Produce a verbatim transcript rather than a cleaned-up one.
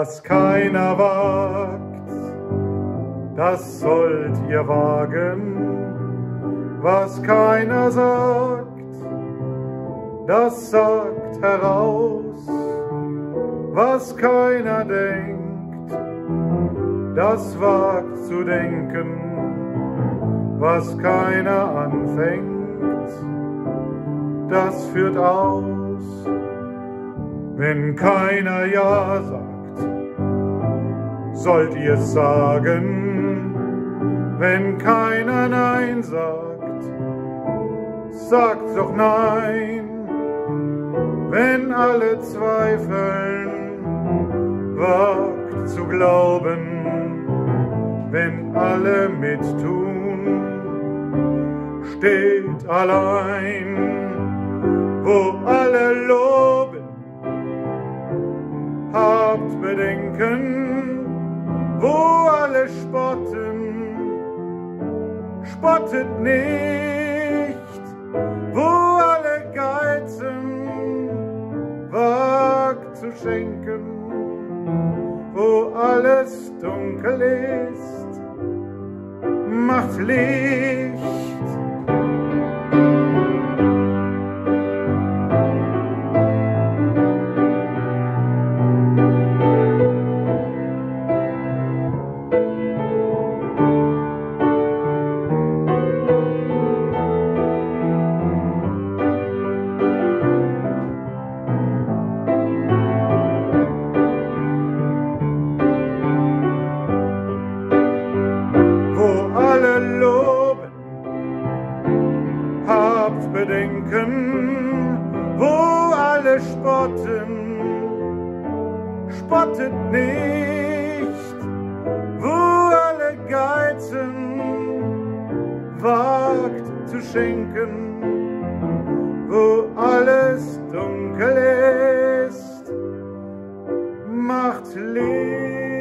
Was keiner wagt, das sollt ihr wagen. Was keiner sagt, das sagt heraus. Was keiner denkt, das wagt zu denken. Was keiner anfängt, das führt aus. Wenn keiner Ja sagt, sollt ihr's sagen. Wenn keiner Nein sagt, sagt doch Nein. Wenn alle zweifeln, wagt zu glauben. Wenn alle mittun, steht allein. Wo alle loben, habt Bedenken. Wo alle spotten, spottet nicht. Wo alle geizen, wagt zu schenken. Wo alles dunkel ist, macht Licht. Habt Bedenken, wo alle spotten, spottet nicht. Wo alle geizen, wagt zu schenken. Wo alles dunkel ist, macht Licht.